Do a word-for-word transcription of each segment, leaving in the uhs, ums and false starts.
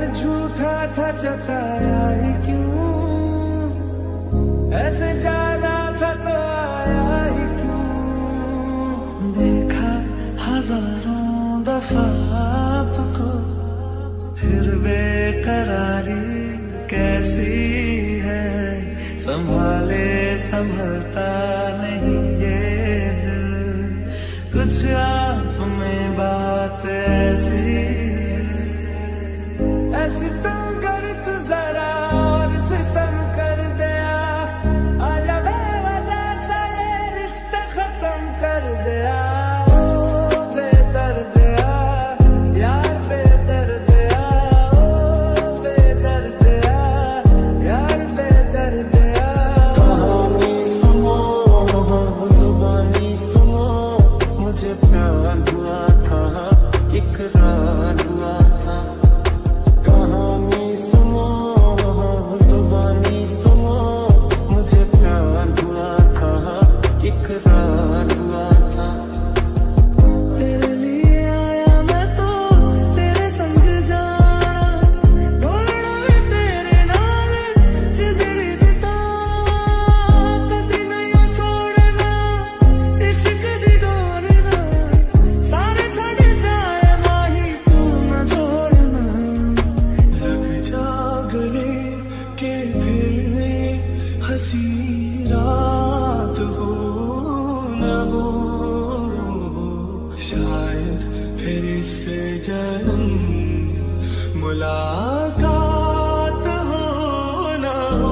झूठा था जताया ही क्यों, ऐसे जाना था तो आया ही क्यों। देखा हजारों दफा आपको, फिर बेकरारी कैसी है। संभाले संभलता नहीं ये दिल, कुछ आप में बात ऐसी ऐसी तुम कर तू जरा और सितम कर दिया। आजा बेवजह सा ये रिश्ता खत्म कर दिया। ओ बेदर्दिया यार बेदर्दिया, ओ बेदर्दिया यार बेदर्दिया। कहानी सुनो जुबानी सुनो, मुझे प्यार हुआ था इकरार हुआ था। कहानी सुनो जुबानी सुनो, मुझे प्यार हुआ था इकरार हुआ था। तेरे लिए आया मैं तो तेरे संग जाना, ढोलना भी तेरे नाल जिंदड़ी बितावा। कभी नहीं छोड़ना इश्क दी डोर ना, सारे छड़ जाए माही तू ना छोड़ना। लग जा गले के फिर हंसी रात हो न हो, शायद फिर इस जन्म मुलाकात हो न हो।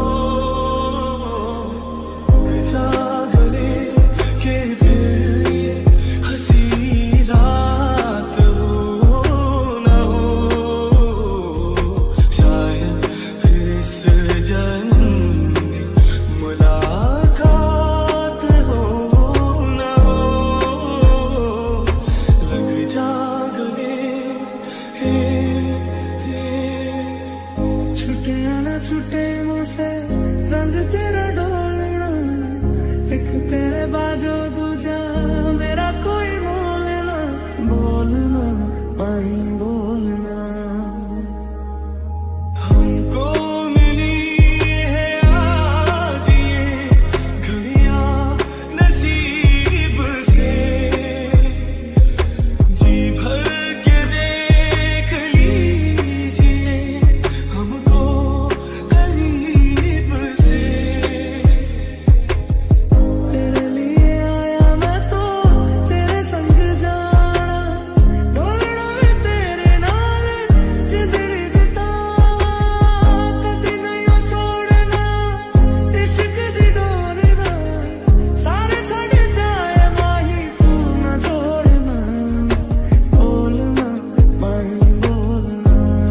जागने के फिर हंसी रात हो न हो, शायद फिर इस जन्म मुलाकात हो न हो। लग जागने हे छुटे ना छुटे मुझसे रंग तेरा डोलना। एक तेरे बाजो दूजा मेरा कोई बोलना। बोलना माही बोलना। हमको मिली है आज ये घड़ियां नसीब से, जी भर के देख लीजिए हमको करीब से। तेरे लिए आया मैं तो तेरे संग जाना, ढोलना भी तेरे नाल जिंदड़ी बितावा। कभी नहीं छोड़ना इश्क दी डोर ना, सारे छड़ जाए माही तू ना छोड़ना। बोलना माही बोलना।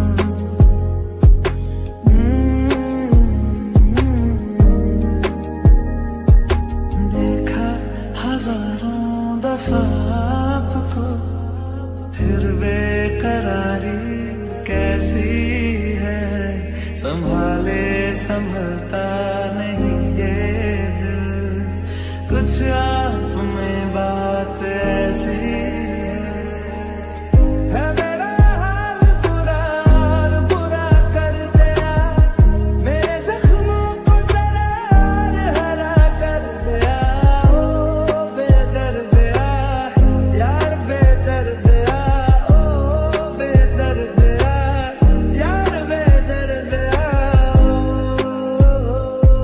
देखा हजारों दफा आपको, फिर बेकरारी कैसी है। संभाले संभलता नहीं ये दिल, कुछ आप में बात ऐसी है। मेरा हाल बुरा और बुरा कर दिया, मेरे जख्मों को जरा और हरा कर दिया। ओ बेदर्दिया यार बेदर्दिया, ओ बेदर्दिया यार बेदर्दिया।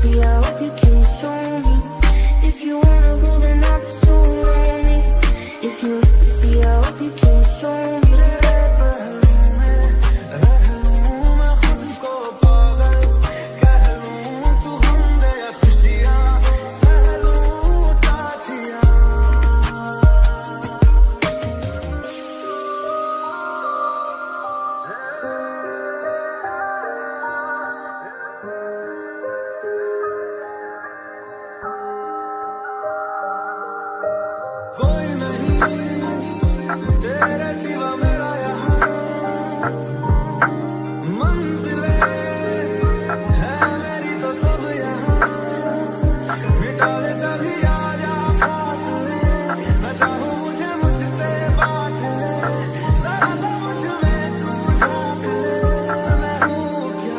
sympathy, I hope you can show me. If you wanna go, then I'll be so lonely. If you see, I hope you can show me. तेरे सिवा मेरा यहाँ मंजिलें है मेरी तो सब यहाँ मिटा ले सभी आजा फासले मैं चाहूँ मुझे मुझसे बांट ले सारा सब मुझ में तू झाँक ले मैं हूँ क्या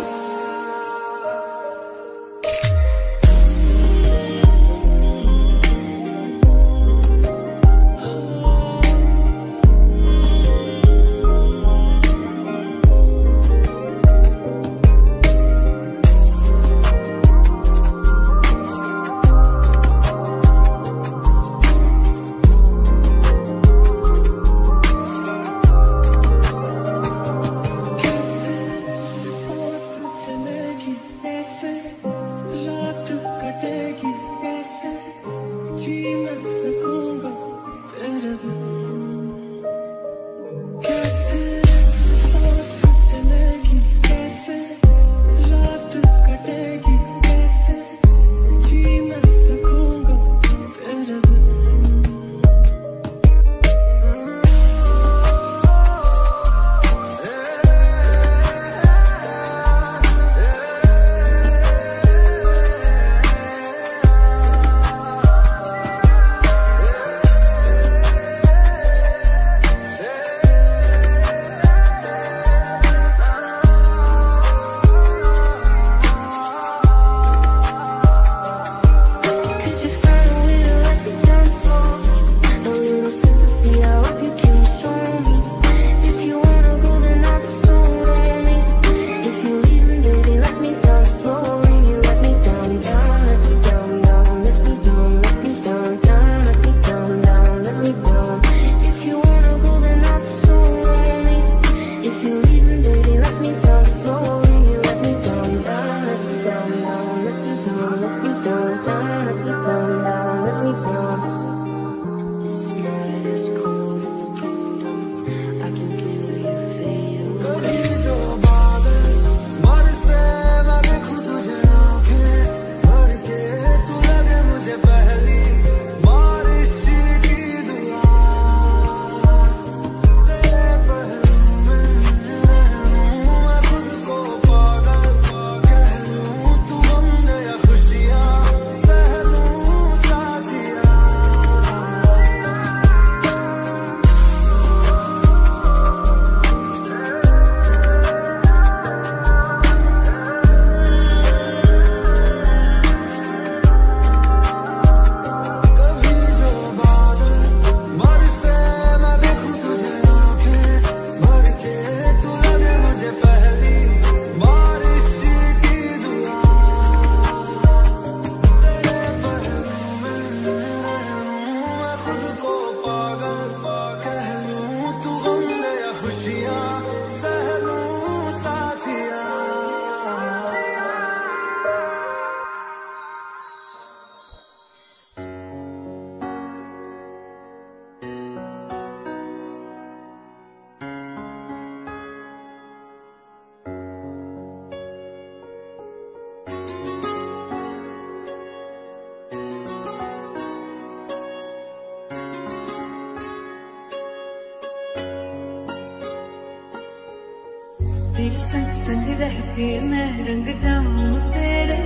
तेरे संग संग रहते मैं रंग जाऊं तेरे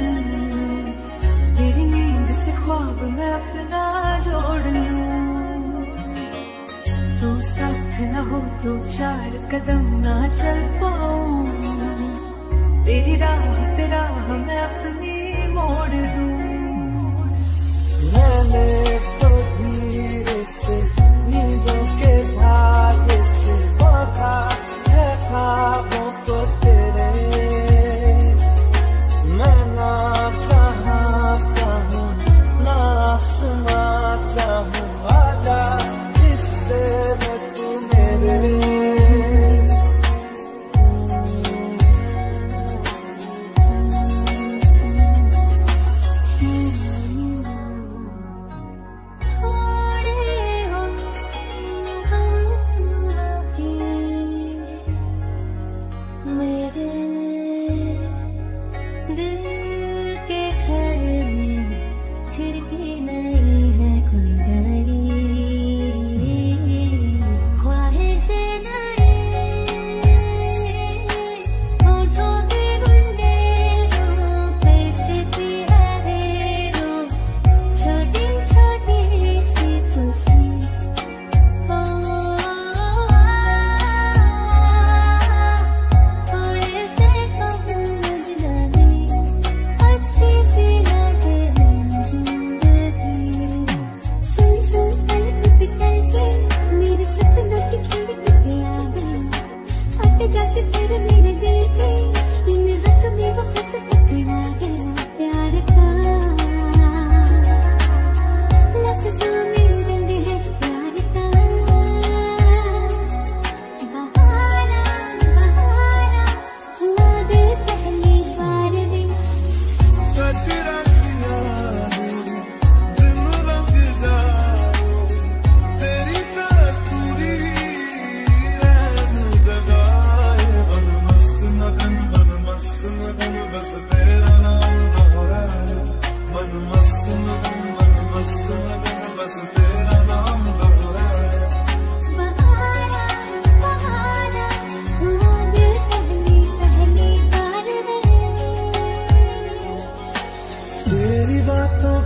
रंग, तेरी नींद से ख्वाब मैं अपना जोड़ लूं। तू साथ न हो तो चार कदम ना चल पाऊं, तेरी राह पे राह मैं अपनी मोड़ दूं। मैंने तो धीरे से नींदों के भागे से बांधा है ख्वाबों को तेरे, मैं ना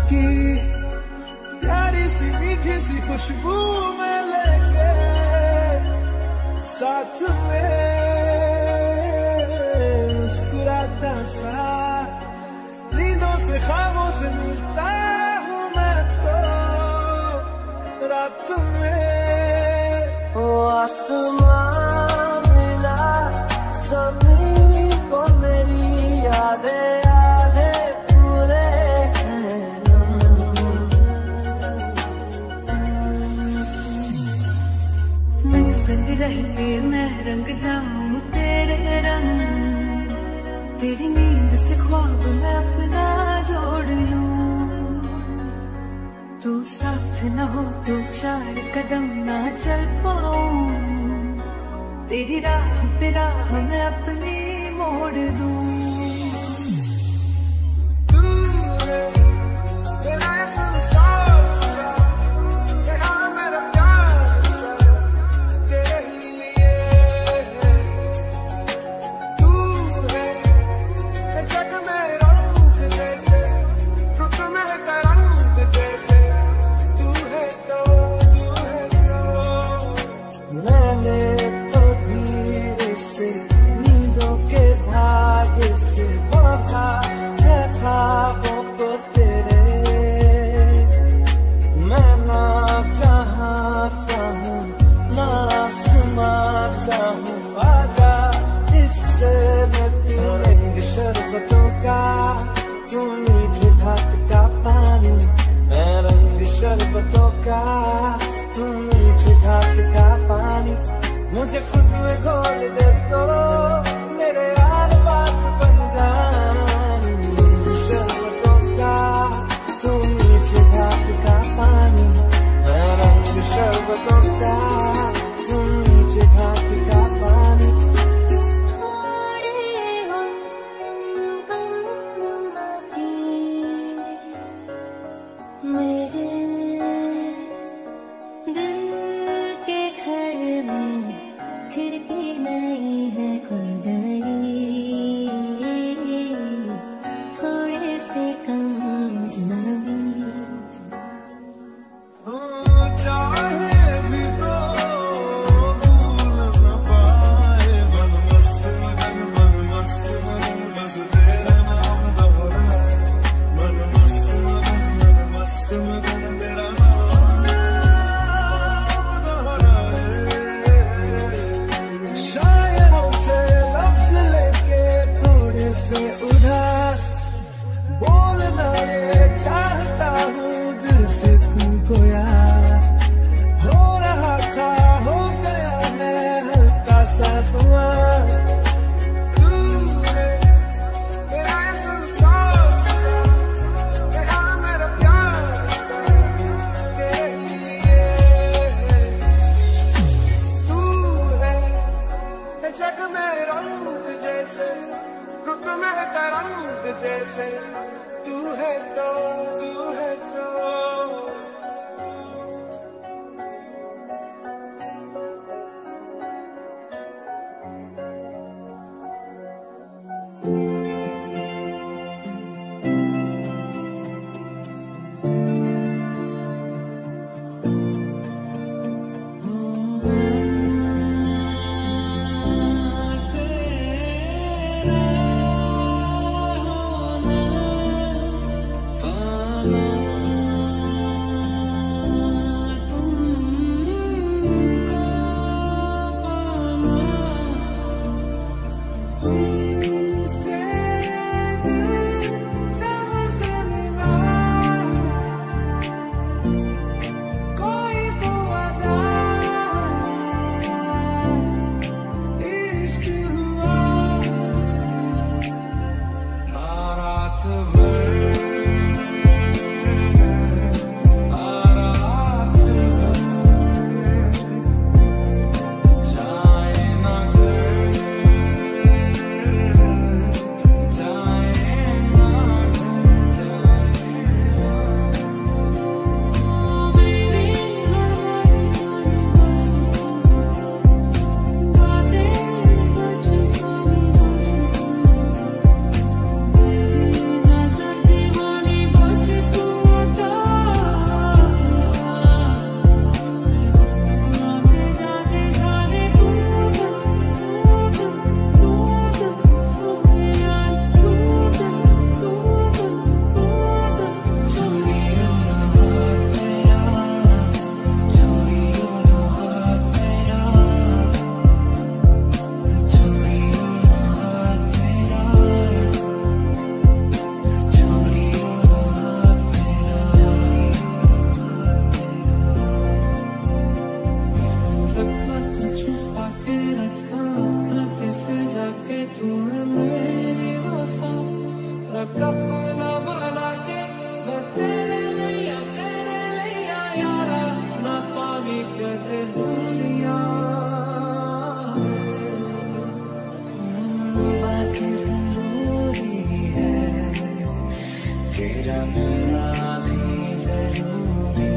की प्यारी सी मीठी सी खुशबू में लेके साथ में मुस्कुराता सा नींदों से ख्वाबों से मिलता हूँ मैं तो रात में। ओ आसमां मिला सभी को मेरी यादें यादें पूरे हैं। संग संग रहते मैं रंग जाऊं तेरे रंग, तेरी नींद से ख्वाब मैं अपना जोड़ लूं। तू साथ न हो तो चार कदम ना चल पाऊं, तेरी राह पे राह मैं अपनी मोड़ दूं। तू है मेरा संसार सा, तेरा मेरा प्यार सा, तेरे ही लिए है। तू है ये जग में रंग जैसे, रुत में तरंग जैसे, तू है तो तू है तो। मैंने तो धीरे से नींदों के धागे से बांधा है ख्वाबों को तेरे। मैं ना जहाँ चाहूँ ना आसमां चाहूँ, आजा इससे मैं तू रंग शरबतों का, तू मीठे घाट का पानी। मैं रंग शरबतों का, तू मीठे घाट का पानी। मुझे खुद में घोल दे तो मेरे यार बात बन जानी। रंग शरबतों का, तू मीठे घाट का पानी। मैं रंग शरबतों का, तू मीठे घाट का पानी। थोड़े हम गम अभी मेरे दिल के घर में खिड़की नहीं है कोई नई, थोड़े से कम अजनबी। चाहे भी तो भूल न पाए, मन मस्त मगन मन मस्त मगन बस तेरा नाम दोहराए। मन मस्त मगन मन मस्त मगन तेरा नाम दोहराए। शायरों से लफ्ज लेके थोड़े से उधार बोलना ये चाहता हूँ दिल से तुमको यार। हो रहा था हो गया है हल्का सा खुमार। तू है मेरा ये संसार सा, तेरा मेरा प्यार सा, तेरे ही लिए है। तू है ये जग में रंग जैसे, रुत में तरंग जैसे, तू है तो तू है तो। तेरा मिलना भी जरूरी,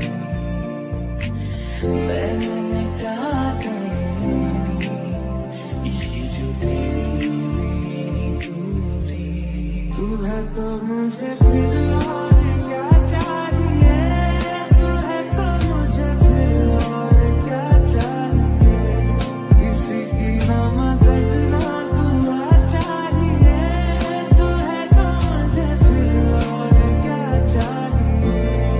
मैंने मिटा देनी ये जो तेरी मेरी दूरी। तू है तो मुझे फिर और क्या चाहिए, तू है तो मुझे फिर और क्या चाहिए, किसी की ना मदद ना दुआ चाहिए, तू है तो मुझे फिर और क्या चाहिए।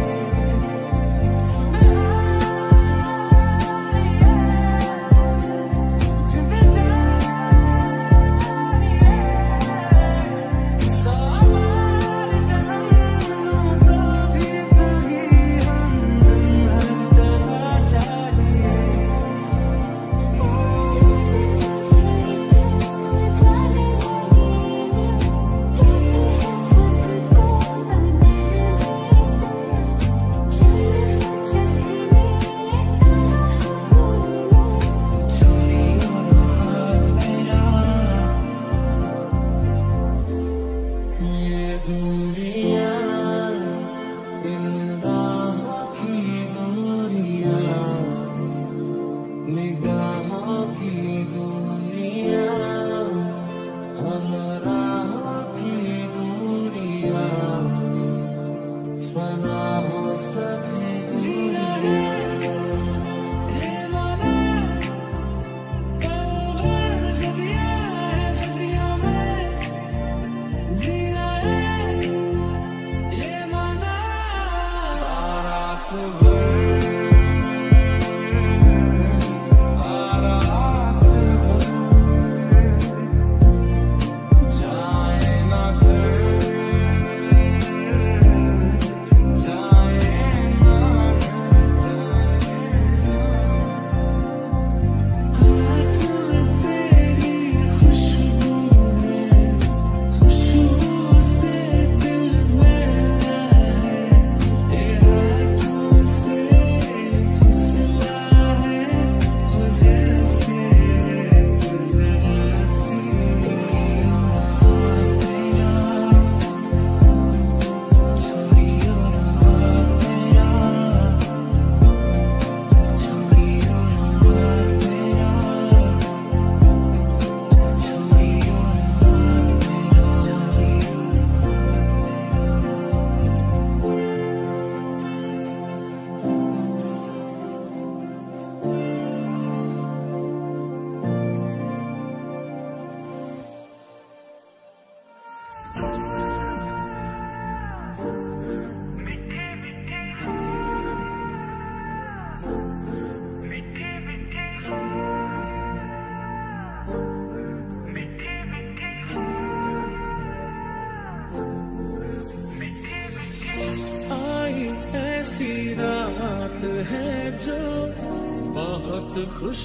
खुश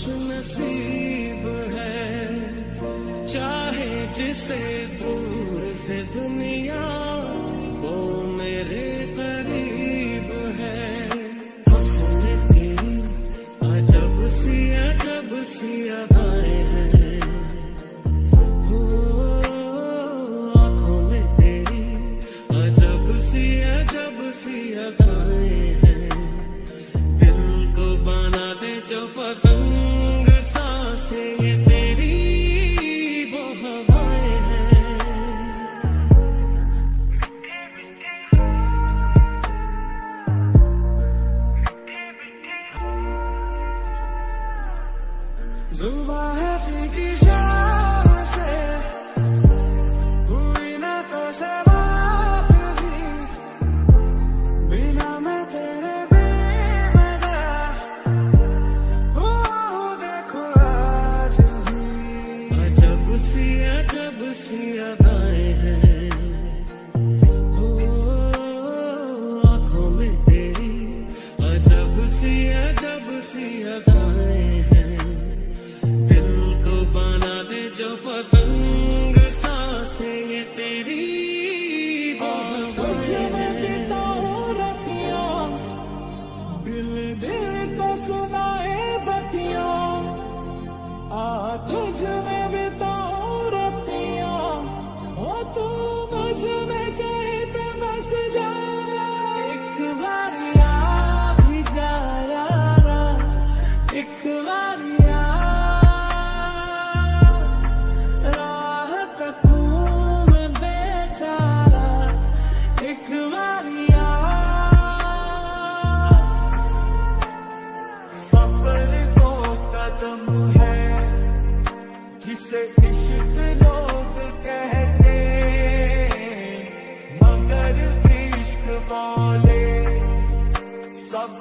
नसीब है, चाहे जिसे दूर से दुनिया वो मेरे करीब है। तेरी अजब सी अजब सी अदाएं हैं, हो आँखों में तेरी अजब सी अजब सी अदाएं हैं, दिल को बना दे जो पतंग सांसें ये तेरी वो हवाएं हैं।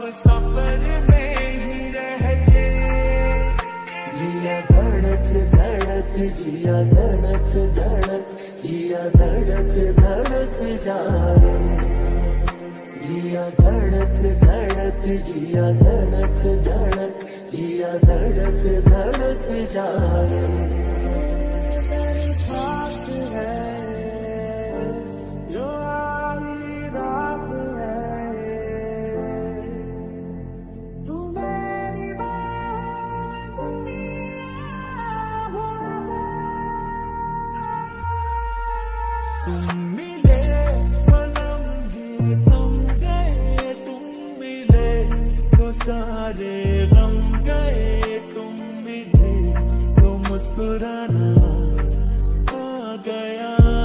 सफर में ही रह के जिया धड़क धड़क जिया धड़क धड़क जिया धड़क धड़क जाए जिया धड़क धड़क जिया धड़क धड़क जिया धड़क धड़क जाए खास है जो आली रात है तू मेरी बात तुम मिले पलम ही थम गए तुम मिले तो सारे गम गए तुम मिले तो मुस्कुराना आ गया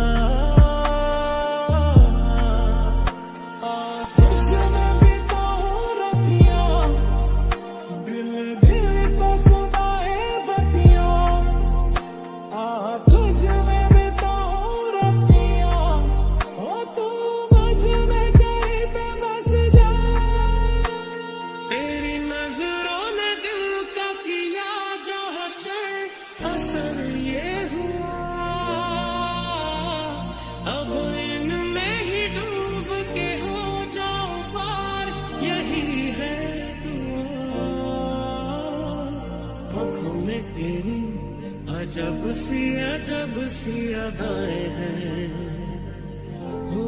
अजब सी अजब सी अदाएं हैं हो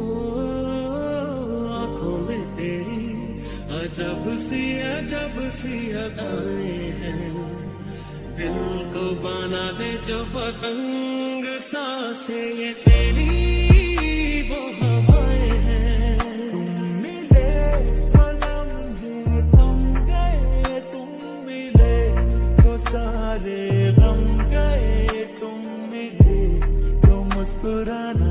आँखों में तेरी अजब सी अजब सी अदाएं हैं दिल को बना दे जो पतंग सांसें ये तेरी वो हवाएं हैं तुम मिले पलम ही थम गए तुम मिले तो सारे गम गए तुम मिले तो मुस्कुराना